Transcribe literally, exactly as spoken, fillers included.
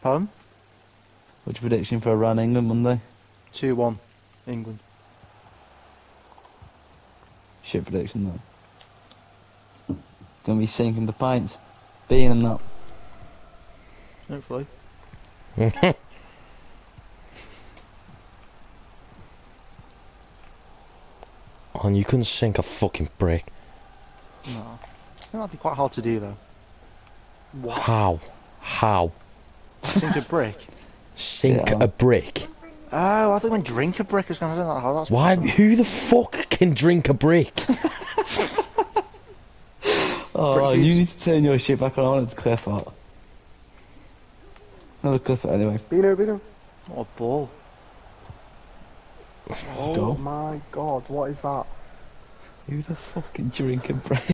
Pardon? What's your prediction for Iran England Monday? two one, England. Shit prediction though. It's gonna be sinking the pints. Being and that. Hopefully. Oh, and you couldn't sink a fucking brick. No. I think that'd be quite hard to do though. What? How? How? Sink a brick? Sink Yeah. a brick? Oh, I thought when drink a brick was going to do that. How that's Why? possible. Who the fuck can drink a brick? Oh, Brick you juice. need to turn your shit back on. I wanted to cliff that. Another cliff it anyway. Bino, Bino. What a ball. Oh Go. my god, what is that? Who the fucking drinking break?